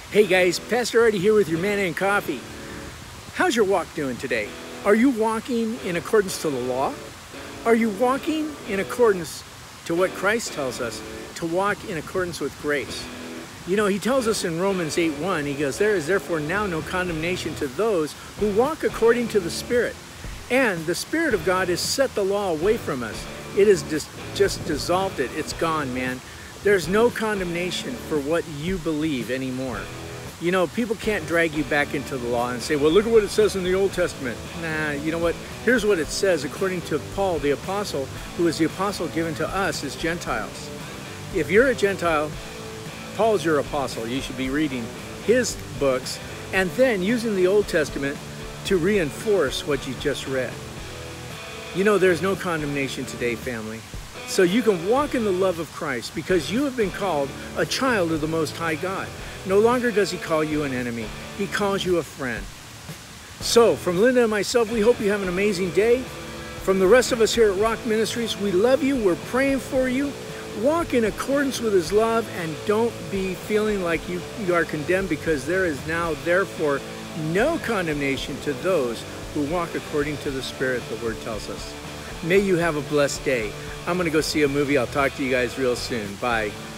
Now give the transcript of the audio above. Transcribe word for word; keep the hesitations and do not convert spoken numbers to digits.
Hey guys, Pastor Artie here with your Manna and Coffee. How's your walk doing today? Are you walking in accordance to the law? Are you walking in accordance to what Christ tells us, to walk in accordance with grace? You know, he tells us in Romans eight one, he goes, there is therefore now no condemnation to those who walk according to the Spirit. And the Spirit of God has set the law away from us. It has just, just dissolved it. It's gone, man. There's no condemnation for what you believe anymore. You know, people can't drag you back into the law and say, well, look at what it says in the Old Testament. Nah, you know what? Here's what it says according to Paul, the apostle, who is the apostle given to us as Gentiles. If you're a Gentile, Paul's your apostle. You should be reading his books and then using the Old Testament to reinforce what you just read. You know, there's no condemnation today, family. So you can walk in the love of Christ because you have been called a child of the Most High God. No longer does he call you an enemy. He calls you a friend. So from Linda and myself, we hope you have an amazing day. From the rest of us here at Rock Ministries, we love you. We're praying for you. Walk in accordance with his love and don't be feeling like you, you are condemned, because there is now, therefore, no condemnation to those who walk according to the Spirit, the Word tells us. May you have a blessed day. I'm going to go see a movie. I'll talk to you guys real soon. Bye.